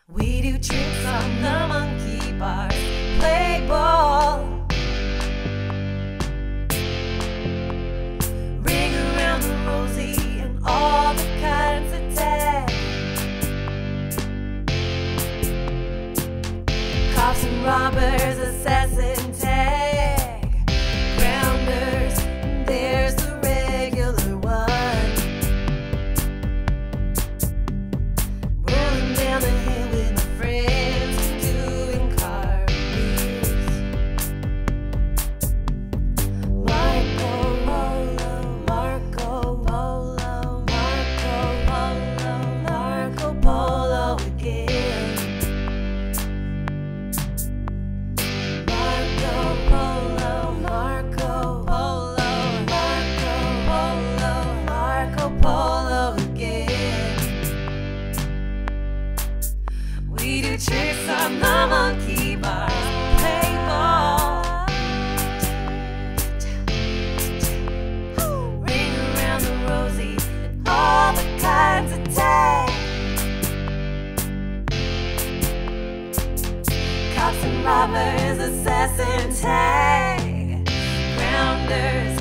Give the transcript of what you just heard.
We do tricks on the monkey bars, play ball, ring around the rosy and all the kinds of tag. Cops and robbers, assassin tag, grounders, there's the regular one, rolling down the hill with my friends, doing cartwheels. Marco Polo, Marco Polo, Marco Polo, Marco Polo again. Marco Polo, Marco Polo, Marco Polo, Marco Polo again. We do tricks on the monkey bars, play ball, ring around the rosy and all the kinds of tag. Cops and robbers, assassin tag, grounders,